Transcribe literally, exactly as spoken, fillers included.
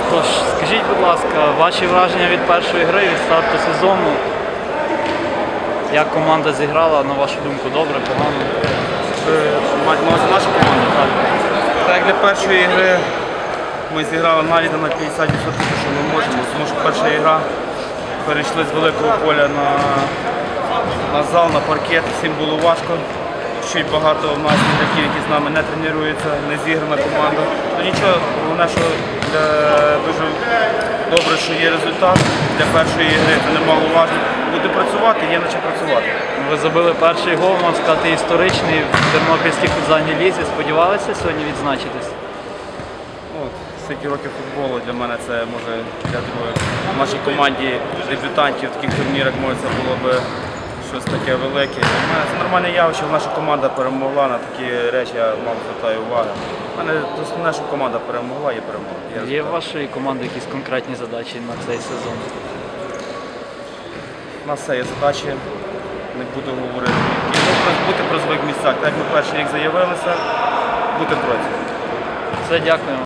Тож, скажіть, будь ласка, ваші враження від першої гри, від старту сезону? Як команда зіграла, на вашу думку, добре, погано? Мать на увазі наша команда, так. Так як для першої гри ми зіграли навіть на п'ятдесят відсотків, що ми можемо, тому що перша гра перейшли з великого поля на, на зал, на паркет, всім було важко. Чуть багато в нас ігроків, які з нами не тренуються, не зіграна команда. То нічого, головне, що для, дуже добре, що є результат для першої гри, це немаловажно. Буде працювати, є над чим працювати. Ви забили перший гол, можна сказати, історичний в Тернопільській футзальній лізі. Сподівалися сьогодні відзначитись? Ну, стільки років футболу для мене це може, я думаю, в нашій команді дебютантів в таких турнірах може це було б щось таке велике. Для мене це нормальне явище, наша команда перемогла, на такі речі я мало звертаю увагу. У мене основне, що команда перемогла і перемогла. Є в вашої команди якісь конкретні задачі на цей сезон? У нас все є задачі, не буду говорити. І бути в призових місцях, так як ми перший рік заявилися, бути в тройці. Все, дякую.